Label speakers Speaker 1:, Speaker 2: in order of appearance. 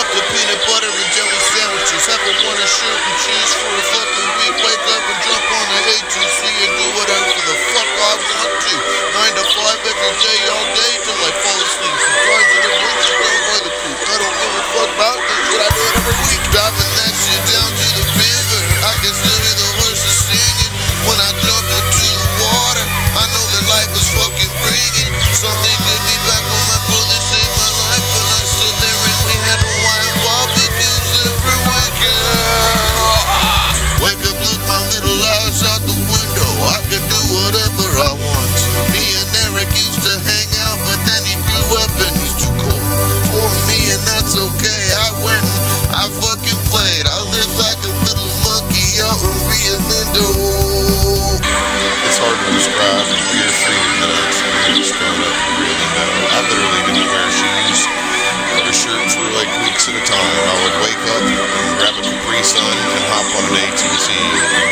Speaker 1: up the peanut butter and jelly sandwiches. Haven't worn a shirt and cheese for a fucking week. Wake up and jump on the ATC and do whatever the fuck I want to. 9 to 5 every day, all day, till I fall asleep. Sometimes in the woods and down by the creek. I don't give a fuck about this, but I do it every week. Driving that shit down to the river. I can still hear the horses singing. When I jump into the water, I know that life is fucking bringing. Something get me back on my bullet, saved my life. When I stood there and we had Hawaiian barbecues every weekend. Wake up, look my little eyes out the window. I can do whatever I want. Me and Eric used to hang out, but then he grew up and he's too cold for me, and that's okay. I went and I fucking played. I lived like a little monkey out in Rio Lindo.
Speaker 2: It's hard to describe the fear freedom that I experienced growing up in Rio Lindo. I literally didn't wear shoes or a shirt for like weeks at a time. I would wake up and grab a Capri Sun and hop on an ATC